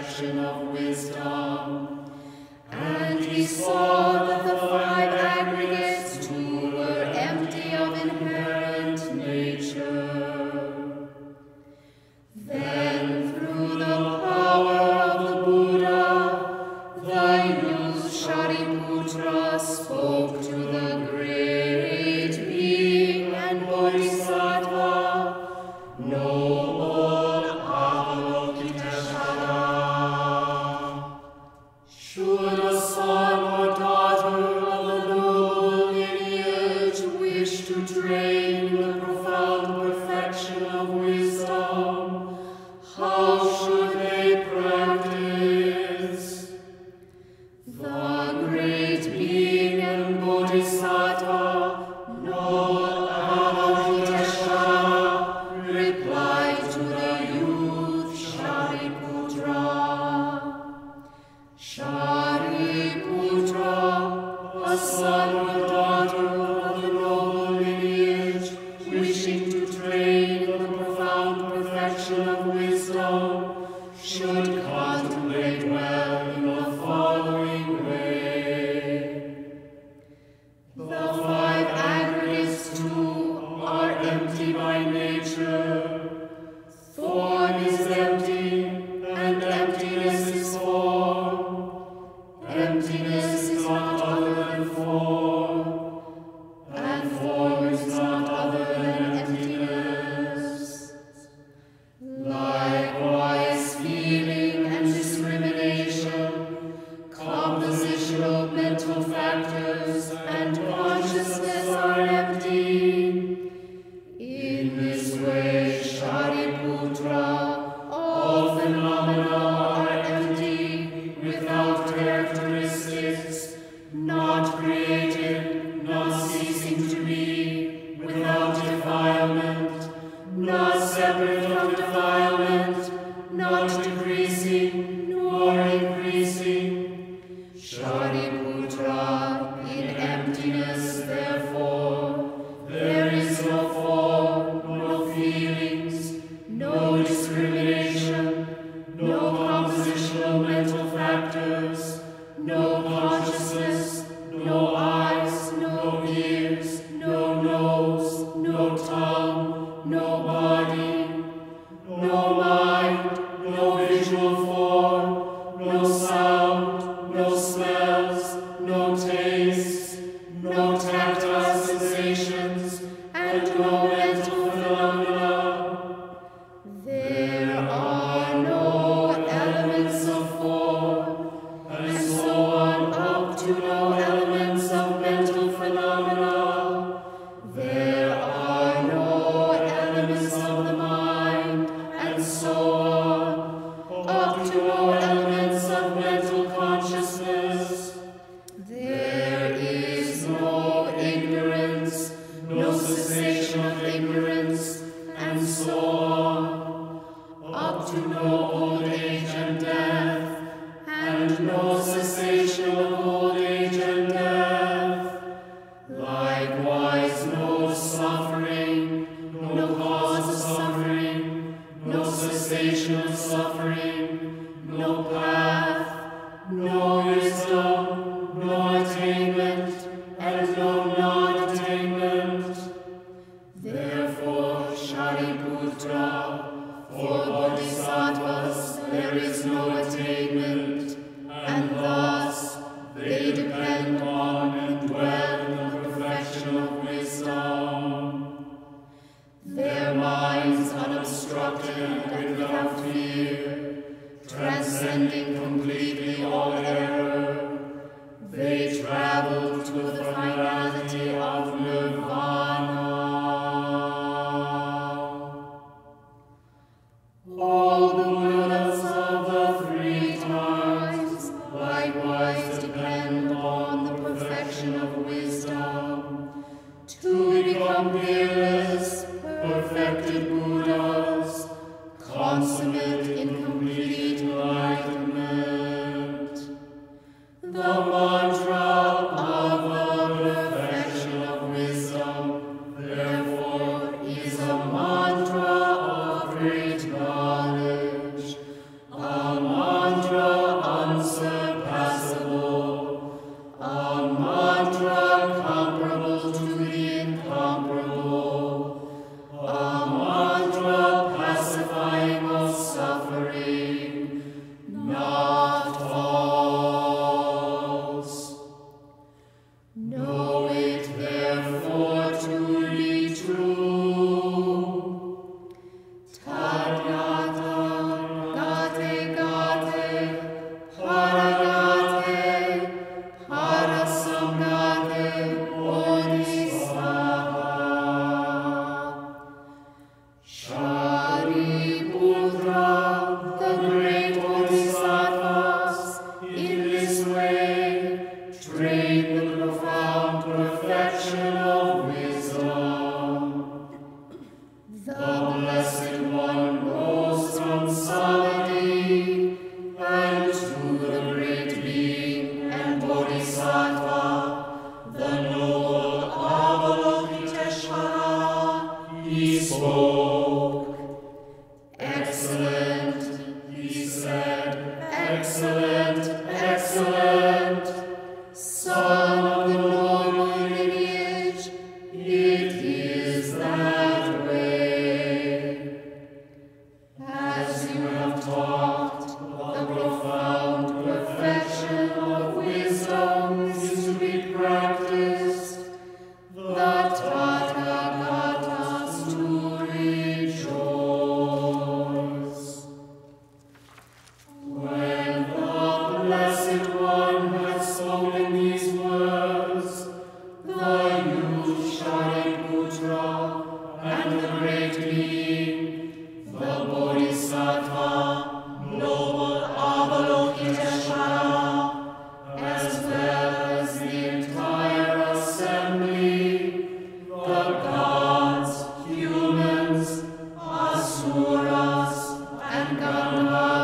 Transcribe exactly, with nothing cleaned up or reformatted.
perfection of wisdom. And he saw that the five aggregates too were empty of inherent nature. Then through the power of the Buddha, the youth Shariputra spoke to the great being and Bodhisattva, noble Avalokiteshvara. Should a son or daughter of a noble lineage wish to train in the profound perfection of wisdom, how should they practice? The great being and Bodhisattva, noble Avalokiteshvara, replied to the youth Shariputra. Shariputra, a son or daughter of the noble lineage, wishing to train in the profound perfection of wisdom, should contemplate well in the following way. The five aggregates too are empty by nature. Form is empty, and emptiness is form. Emptiness is not other than form, and form is not other than emptiness. Likewise, feeling and discrimination, compositional mental factors, and consciousness are empty. In this way, Shariputra, all phenomena are empty, without characteristics, not created, not ceasing to be, without defilement, not separate from defilement, not decreasing, nor increasing. Shariputra, in emptiness, therefore, there is no form, no feelings, no discrimination, no compositional mental factors, no consciousness, no eyes, no ears, no nose, no tongue, no body, no mind, no visual form, no sound, no smells, no tastes, no tactile sensations, and no mental phenomena. There are no elements of form, and so on up to no elements of mental phenomena. There are no elements of the mind, and so on up to no elements of mental consciousness. There is no ignorance, no cessation of ignorance, and so on up to no old age and death, and no cessation of old age and death. Likewise, no suffering, no cause of suffering, no cessation of suffering, no path, no wisdom, no attainment, and no non-attainment. Therefore, Shariputra, for bodhisattvas there is no attainment, and thus they depend on and dwell in the perfection of wisdom. Their minds unobstructed and without fear, transcending completely all error, they travel to the finality of nirvana. All the Buddhas of the three times likewise depend on the perfection of wisdom to become peerless, perfected Buddhas, consummate in complete enlightenment. on high.